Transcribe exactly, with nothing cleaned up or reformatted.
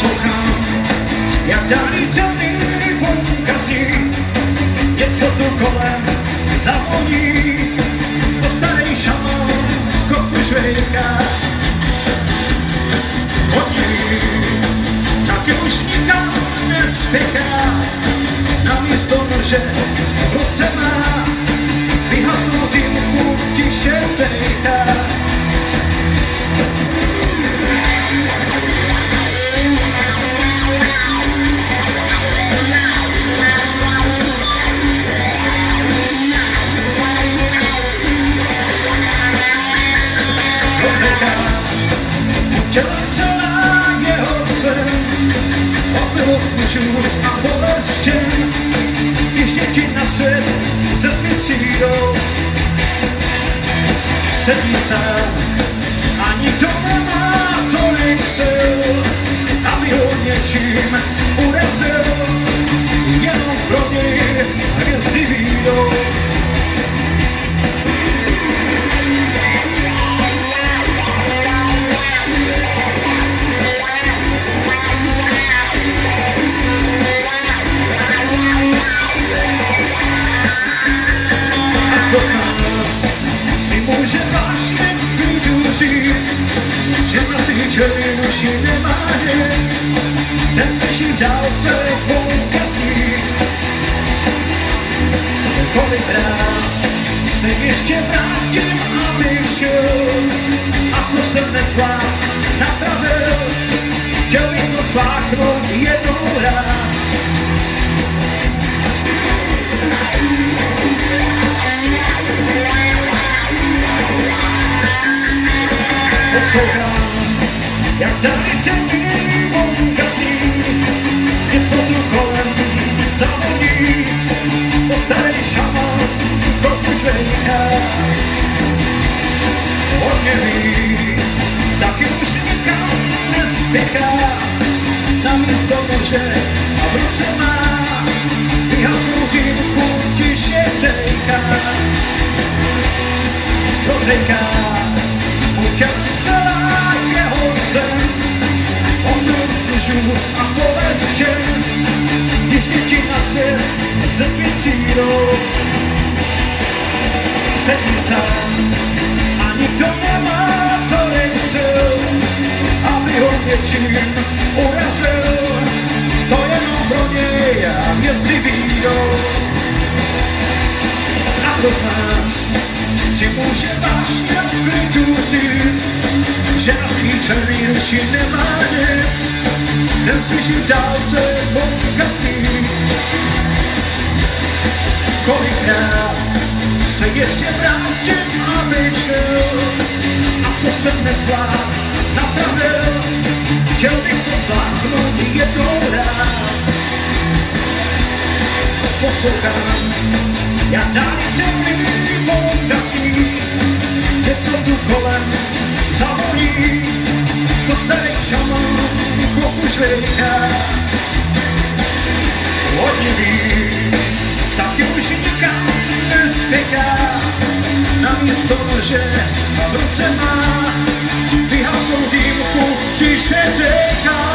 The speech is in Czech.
Poslouchám, jak dálí temný poukazí, něco tu kolem zavoní, to starý šaman kopu žvejka. Od ní taky už nikam nespěchá, na místo nože v ruce má, vyhasnou dýmku tiše vdechá. Těla celá jeho sen, opilost mužů a bolest žen, když děti na svět zemi přijdou. Sedí sám a nikdo nemá tolik sil, aby ho něčím urazil, jenom pro něj hvězdy vyjdou. Kdo z nás si může vážně v klidu říct, že na světě už nemá nic, ten slyší v dálce poukazí. Kolikrát se ještě vrátím, abych šel, a co jsem nezvládl, napravil, chtěl bych to zváknout jednou rád. Poslouchám, jak tady temný poukazí, něco tu kolem zavoní, to starý šaman kopu žvejka. On neví, taky už nikam nespěchá, na místo nože a v ruce má, vyhasnou dýmku tiše vdechá. Prodejká těla celá jeho zem, opilost mužů a bolest žen, když děti na svět zemi přijdou. Sedí sám a nikdo nemá tolik sil, aby ho něčím urazil, to jenom pro něj a hvězdy vyjdou. A kdo z nás si může vážně v klidu říct, že na svý černý duši nemá nic, ten slyší v dálce poukazí. Kolikrát se ještě vrátím, abych šel, a co jsem nezvládl, napravil, chtěl bych to zvládnout jednou rád. Poslouchám, jak dálí temný poukazí, něco tu kolem zavoní, to starý šaman kopu žvejka. Od ní ví, taky už nikam nespěchá, na místo nože a v ruce má, vyhasnou dýmku tiše dechá.